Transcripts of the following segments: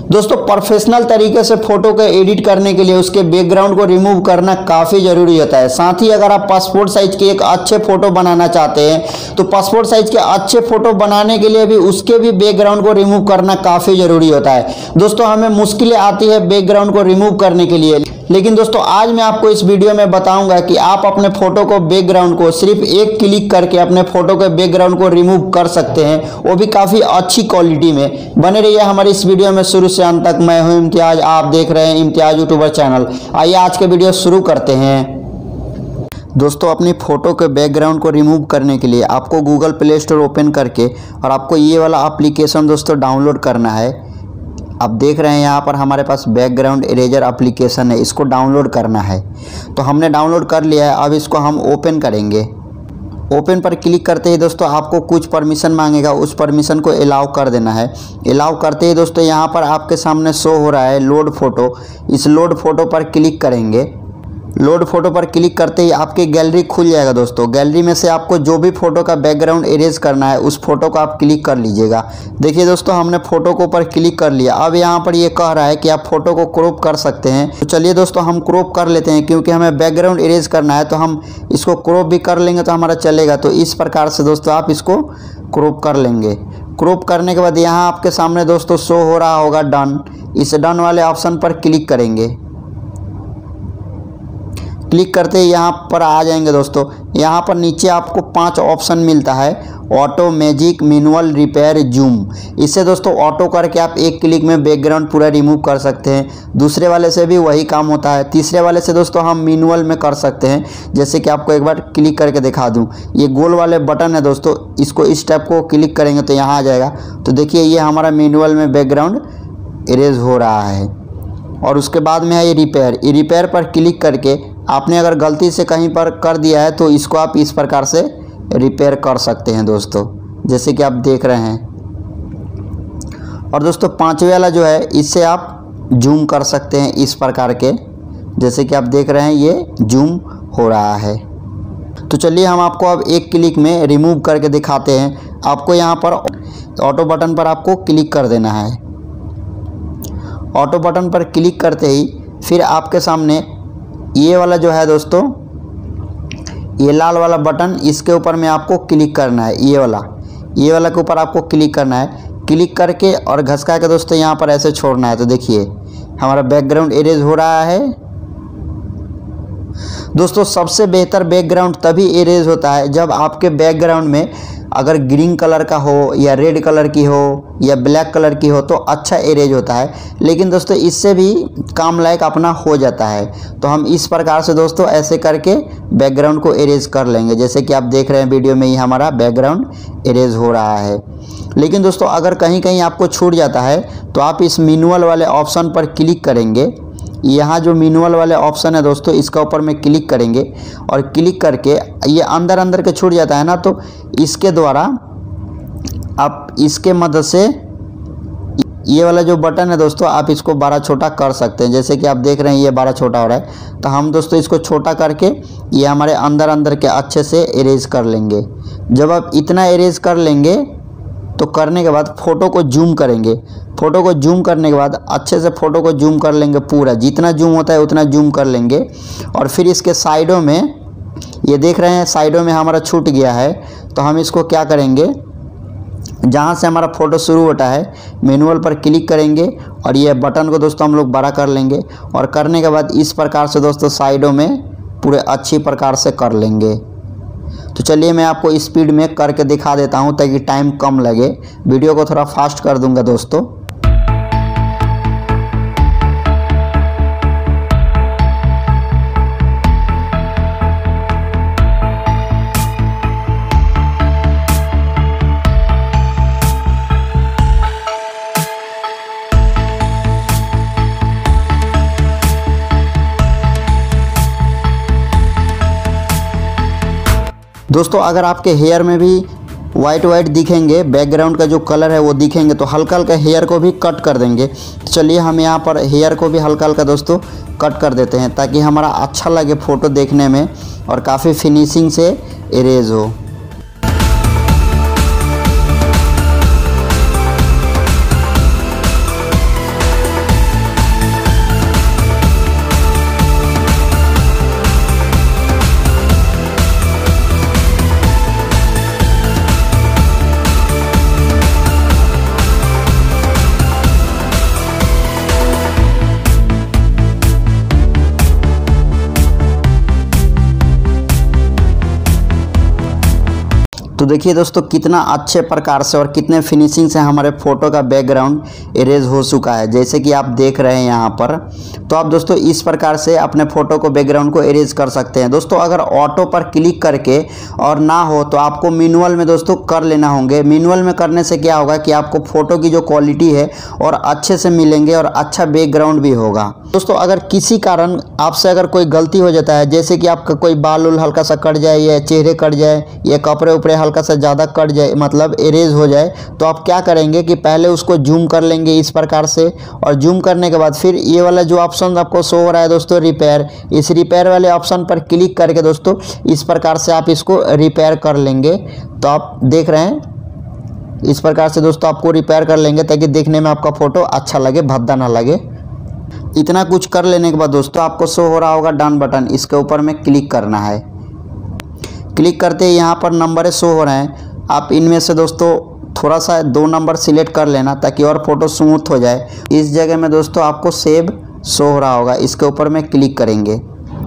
दोस्तों प्रोफेशनल तरीके से फोटो को एडिट करने के लिए उसके बैकग्राउंड को रिमूव करना काफ़ी ज़रूरी होता है। साथ ही अगर आप पासपोर्ट साइज के एक अच्छे फ़ोटो बनाना चाहते हैं तो पासपोर्ट साइज के अच्छे फ़ोटो बनाने के लिए भी उसके भी बैकग्राउंड को रिमूव करना काफ़ी ज़रूरी होता है। दोस्तों हमें मुश्किलें आती है बैकग्राउंड को रिमूव करने के लिए, लेकिन दोस्तों आज मैं आपको इस वीडियो में बताऊंगा कि आप अपने फोटो को बैकग्राउंड को सिर्फ एक क्लिक करके अपने फोटो के बैकग्राउंड को रिमूव कर सकते हैं, वो भी काफ़ी अच्छी क्वालिटी में। बने रहिए हमारी इस वीडियो में शुरू से अंत तक। मैं हूं इम्तियाज, आप देख रहे हैं इम्तियाज यूट्यूबर चैनल। आइए आज के वीडियो शुरू करते हैं। दोस्तों अपनी फ़ोटो के बैकग्राउंड को रिमूव करने के लिए आपको गूगल प्ले स्टोर ओपन करके और आपको ये वाला एप्लीकेशन दोस्तों डाउनलोड करना है। आप देख रहे हैं यहाँ पर हमारे पास बैकग्राउंड इरेजर एप्लीकेशन है, इसको डाउनलोड करना है। तो हमने डाउनलोड कर लिया है, अब इसको हम ओपन करेंगे। ओपन पर क्लिक करते ही दोस्तों आपको कुछ परमिशन मांगेगा, उस परमिशन को अलाउ कर देना है। अलाउ करते ही दोस्तों यहाँ पर आपके सामने शो हो रहा है लोड फोटो। इस लोड फोटो पर क्लिक करेंगे। लोड फोटो पर क्लिक करते ही आपकी गैलरी खुल जाएगा। दोस्तों गैलरी में से आपको जो भी फोटो का बैकग्राउंड इरेज करना है उस फोटो को आप क्लिक कर लीजिएगा। देखिए दोस्तों हमने फोटो को ऊपर क्लिक कर लिया। अब यहाँ पर ये कह रहा है कि आप फोटो को क्रॉप कर सकते हैं। तो चलिए दोस्तों हम क्रॉप कर लेते हैं, क्योंकि हमें बैकग्राउंड इरेज करना है तो हम इसको क्रॉप भी कर लेंगे तो हमारा चलेगा। तो इस प्रकार से दोस्तों आप इसको क्रॉप कर लेंगे। क्रॉप करने के बाद यहाँ आपके सामने दोस्तों शो हो रहा होगा डन। इस डन वाले ऑप्शन पर क्लिक करेंगे। क्लिक करते ही यहाँ पर आ जाएंगे दोस्तों। यहाँ पर नीचे आपको 5 ऑप्शन मिलता है, auto, magic, manual, repair, zoom. इससे दोस्तों ऑटो करके आप एक क्लिक में बैकग्राउंड पूरा रिमूव कर सकते हैं। दूसरे वाले से भी वही काम होता है। तीसरे वाले से दोस्तों हम मैनुअल में कर सकते हैं, जैसे कि आपको एक बार क्लिक करके दिखा दूँ। ये गोल वाले बटन है दोस्तों, इसको इस टाइप को क्लिक करेंगे तो यहाँ आ जाएगा। तो देखिए ये हमारा मैनुअल में बैकग्राउंड इरेज हो रहा है। और उसके बाद में है ये रिपेयर। ये रिपेयर पर क्लिक करके आपने अगर गलती से कहीं पर कर दिया है तो इसको आप इस प्रकार से रिपेयर कर सकते हैं दोस्तों, जैसे कि आप देख रहे हैं। और दोस्तों 5वें वाला जो है इससे आप जूम कर सकते हैं इस प्रकार के, जैसे कि आप देख रहे हैं ये जूम हो रहा है। तो चलिए हम आपको अब एक क्लिक में रिमूव करके दिखाते हैं। आपको यहाँ पर ऑटो बटन पर आपको क्लिक कर देना है। ऑटो बटन पर क्लिक करते ही फिर आपके सामने ये वाला जो है दोस्तों, ये लाल वाला बटन, इसके ऊपर में आपको क्लिक करना है। ये वाला के ऊपर आपको क्लिक करना है। क्लिक करके और घसका के दोस्तों यहाँ पर ऐसे छोड़ना है। तो देखिए हमारा बैकग्राउंड इरेज हो रहा है। दोस्तों सबसे बेहतर बैकग्राउंड तभी इरेज होता है जब आपके बैकग्राउंड में अगर ग्रीन कलर का हो या रेड कलर की हो या ब्लैक कलर की हो तो अच्छा इरेज होता है। लेकिन दोस्तों इससे भी काम लायक अपना हो जाता है। तो हम इस प्रकार से दोस्तों ऐसे करके बैकग्राउंड को इरेज कर लेंगे, जैसे कि आप देख रहे हैं वीडियो में ही हमारा बैकग्राउंड इरेज हो रहा है। लेकिन दोस्तों अगर कहीं कहीं आपको छूट जाता है तो आप इस मैनुअल वाले ऑप्शन पर क्लिक करेंगे। यहाँ जो मैनुअल वाले ऑप्शन है दोस्तों, इसका ऊपर में क्लिक करेंगे और क्लिक करके ये अंदर के छूट जाता है ना, तो इसके द्वारा आप इसके मदद से ये वाला जो बटन है दोस्तों आप इसको बड़ा छोटा कर सकते हैं। जैसे कि आप देख रहे हैं ये बड़ा छोटा हो रहा है, तो हम दोस्तों इसको छोटा करके ये हमारे अंदर के अच्छे से इरेज कर लेंगे। जब आप इतना इरेज कर लेंगे तो करने के बाद फ़ोटो को जूम करेंगे। फ़ोटो को जूम करने के बाद अच्छे से फ़ोटो को जूम कर लेंगे, पूरा जितना जूम होता है उतना जूम कर लेंगे। और फिर इसके साइडों में ये देख रहे हैं साइडों में हमारा छूट गया है, तो हम इसको क्या करेंगे, जहाँ से हमारा फ़ोटो शुरू होता है मैनुअल पर क्लिक करेंगे और ये बटन को दोस्तों हम लोग बड़ा कर लेंगे। और करने के बाद इस प्रकार से दोस्तों साइडों में पूरे अच्छी प्रकार से कर लेंगे। तो चलिए मैं आपको स्पीड में करके दिखा देता हूं ताकि टाइम कम लगे। वीडियो को थोड़ा फास्ट कर दूंगा दोस्तों। दोस्तों अगर आपके हेयर में भी वाइट दिखेंगे, बैकग्राउंड का जो कलर है वो दिखेंगे, तो हल्का हल्का हेयर को भी कट कर देंगे। तो चलिए हम यहाँ पर हेयर को भी हल्का हल्का दोस्तों कट कर देते हैं, ताकि हमारा अच्छा लगे फ़ोटो देखने में और काफ़ी फिनिशिंग से इरेज हो। तो देखिए दोस्तों कितना अच्छे प्रकार से और कितने फिनिशिंग से हमारे फ़ोटो का बैकग्राउंड इरेज हो चुका है, जैसे कि आप देख रहे हैं यहाँ पर। तो आप दोस्तों इस प्रकार से अपने फ़ोटो को बैकग्राउंड को इरेज कर सकते हैं। दोस्तों अगर ऑटो पर क्लिक करके और ना हो तो आपको मैनुअल में दोस्तों कर लेना होंगे। मैनुअल में करने से क्या होगा कि आपको फ़ोटो की जो क्वालिटी है और अच्छे से मिलेंगे और अच्छा बैकग्राउंड भी होगा। दोस्तों अगर किसी कारण आपसे अगर कोई गलती हो जाता है, जैसे कि आपका कोई बाल उल हल्का सा कट जाए या चेहरे कट जाए या कपड़े उपड़े हल्का सा ज़्यादा कट जाए, मतलब इरेज हो जाए, तो आप क्या करेंगे कि पहले उसको जूम कर लेंगे इस प्रकार से। और जूम करने के बाद फिर ये वाला जो ऑप्शन आपको शो हो रहा है दोस्तों रिपेयर, इस रिपेयर वाले ऑप्शन पर क्लिक करके दोस्तों इस प्रकार से आप इसको रिपेयर कर लेंगे। तो आप देख रहे हैं इस प्रकार से दोस्तों आपको रिपेयर कर लेंगे ताकि देखने में आपका फ़ोटो अच्छा लगे, भद्दा ना लगे। इतना कुछ कर लेने के बाद दोस्तों आपको शो हो रहा होगा डन बटन, इसके ऊपर में क्लिक करना है। क्लिक करते ही यहाँ पर नंबर शो हो रहे हैं, आप इनमें से दोस्तों थोड़ा सा 2 नंबर सिलेक्ट कर लेना ताकि और फोटो स्मूथ हो जाए। इस जगह में दोस्तों आपको सेव शो हो रहा होगा, इसके ऊपर में क्लिक करेंगे।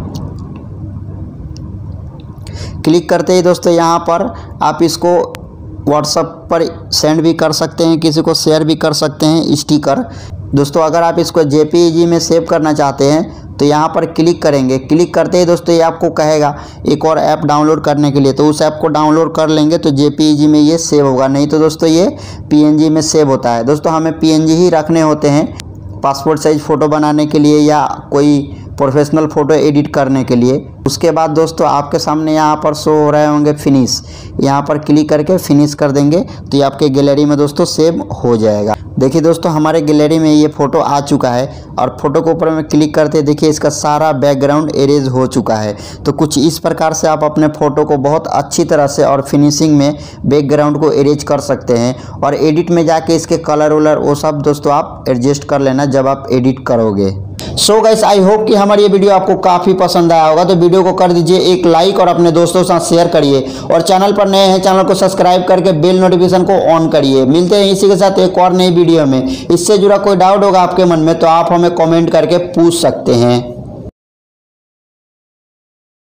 क्लिक करते ही दोस्तों यहाँ पर आप इसको व्हाट्सएप पर सेंड भी कर सकते हैं, किसी को शेयर भी कर सकते हैं स्टिकर। दोस्तों अगर आप इसको जेपीईजी में सेव करना चाहते हैं तो यहाँ पर क्लिक करेंगे। क्लिक करते ही दोस्तों ये आपको कहेगा एक और ऐप डाउनलोड करने के लिए, तो उस ऐप को डाउनलोड कर लेंगे तो जेपीईजी में ये सेव होगा, नहीं तो दोस्तों ये पीएनजी में सेव होता है। दोस्तों हमें पीएनजी ही रखने होते हैं पासपोर्ट साइज फ़ोटो बनाने के लिए या कोई प्रोफेशनल फ़ोटो एडिट करने के लिए। उसके बाद दोस्तों आपके सामने यहाँ पर शो हो रहे होंगे फिनिश, यहाँ पर क्लिक करके फिनिश कर देंगे तो ये आपके गैलरी में दोस्तों सेव हो जाएगा। देखिए दोस्तों हमारे गैलरी में ये फ़ोटो आ चुका है और फोटो के ऊपर में क्लिक करते देखिए इसका सारा बैकग्राउंड इरेज हो चुका है। तो कुछ इस प्रकार से आप अपने फ़ोटो को बहुत अच्छी तरह से और फिनिशिंग में बैकग्राउंड को इरेज कर सकते हैं। और एडिट में जाके इसके कलर वलर वो सब दोस्तों आप एडजस्ट कर लेना जब आप एडिट करोगे। सो गाइस आई होप कि हमारी ये वीडियो आपको काफ़ी पसंद आया होगा, तो वीडियो को कर दीजिए एक लाइक और अपने दोस्तों के साथ शेयर करिए। और चैनल पर नए हैं चैनल को सब्सक्राइब करके बेल नोटिफिकेशन को ऑन करिए। मिलते हैं इसी के साथ एक और नई वीडियो में। इससे जुड़ा कोई डाउट होगा आपके मन में तो आप हमें कमेंट करके पूछ सकते हैं।